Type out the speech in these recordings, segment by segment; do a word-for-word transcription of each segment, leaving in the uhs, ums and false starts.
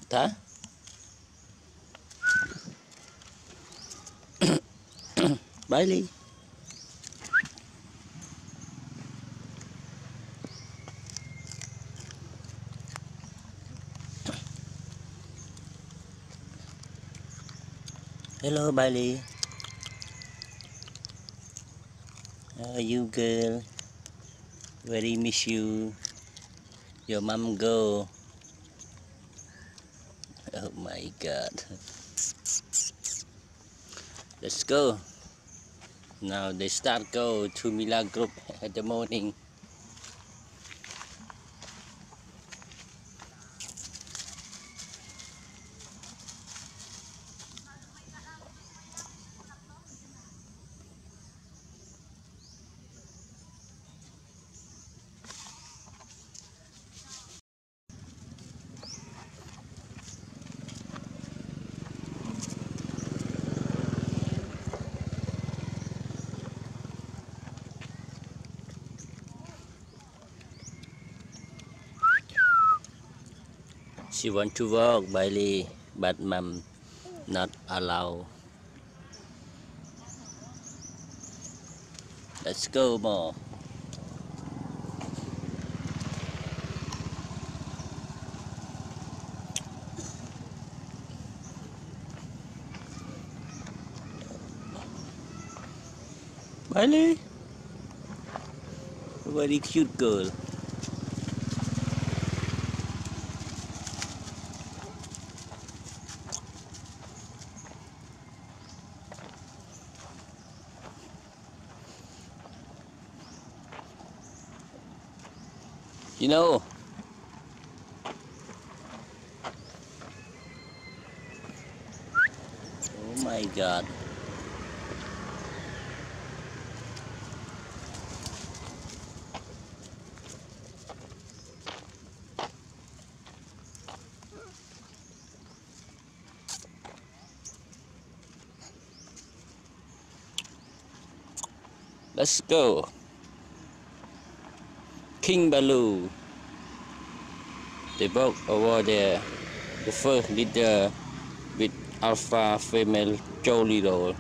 Huh? Bailee. Hello, Bailee. How are you, girl? Very miss you. Your mom go. Oh my God. Let's go. Now they start go to Mila Group at the morning. She want to walk, Bailee, but mom not allow. Let's go more. Bailee, very cute girl. You know, oh my God. Let's go. King Baloo. They walk over there. The first leader with alpha female Jolly Roll.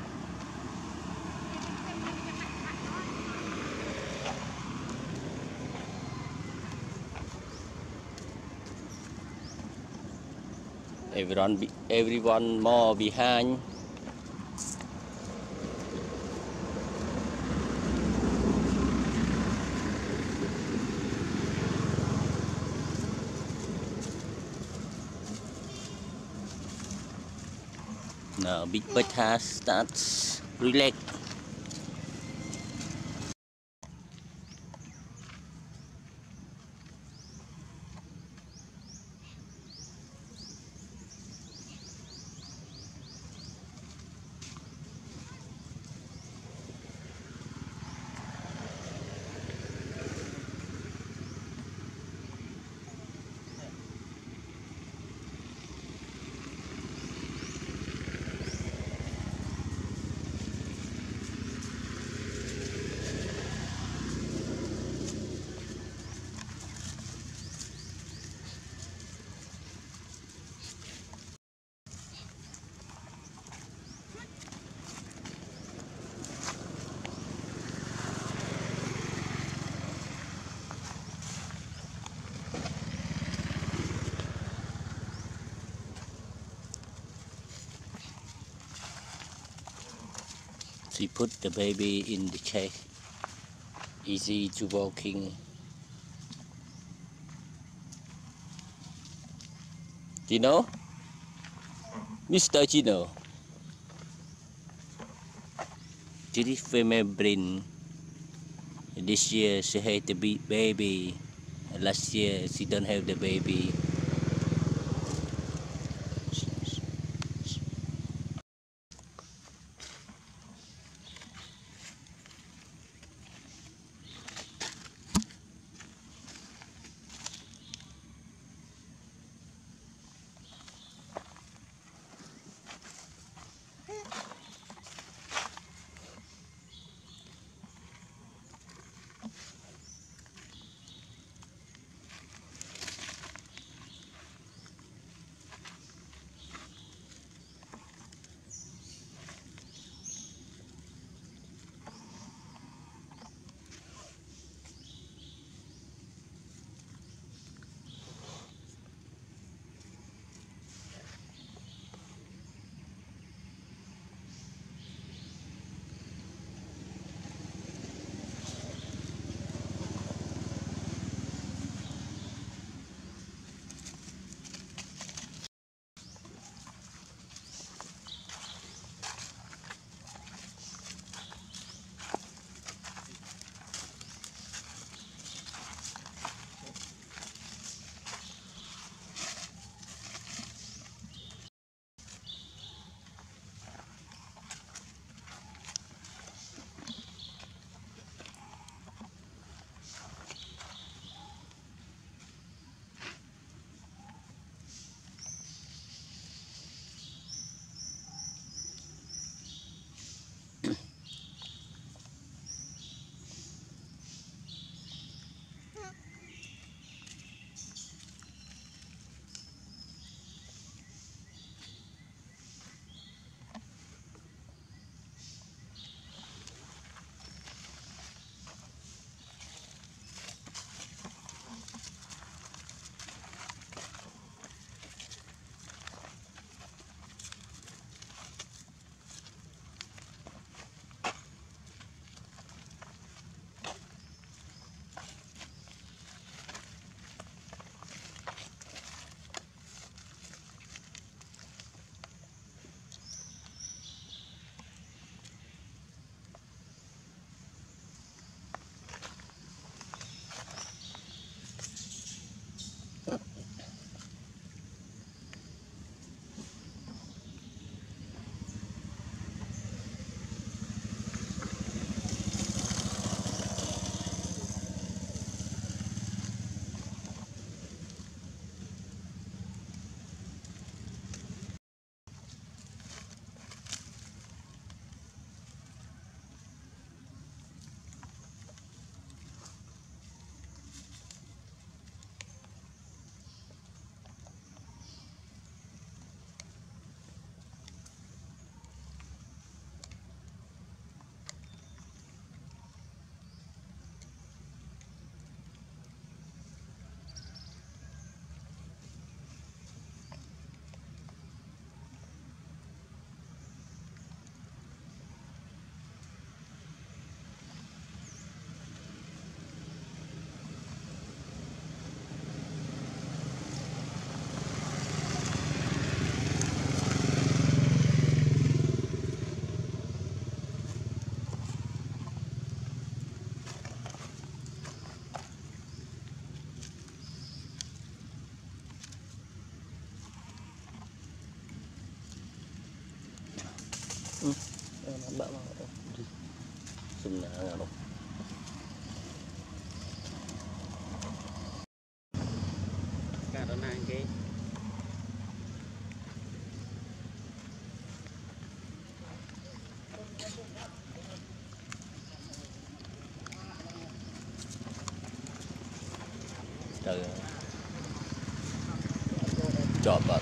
Everyone, be, everyone more behind. Now Big Beta starts relax. She put the baby in the cage. Easy to walking. Gino? Mister Gino. Judy female brain. This year she had the big baby. Last year she don't have the baby. Ừ. Nampak banget tu. Sebenarnya tu. Karena ke trời chọp ạ.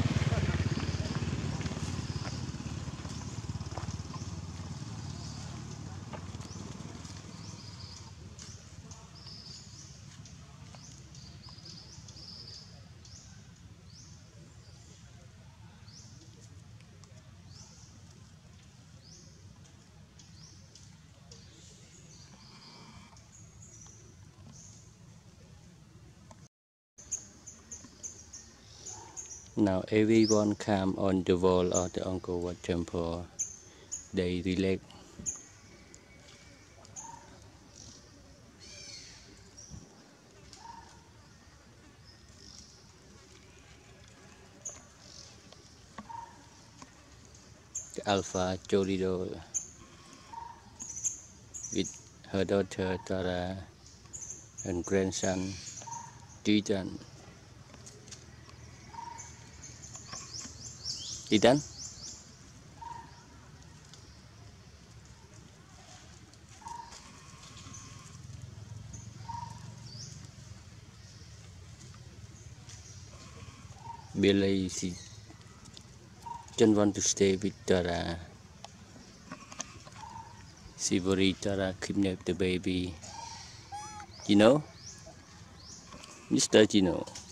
Now everyone come on the wall of the Angkor Wat temple. They relax. The Alpha Cholido with her daughter Tara and grandson Titan. Titan? Bailee, she don't want to stay with Tara. She worried Tara kidnapped the baby. You know? Mister Gino.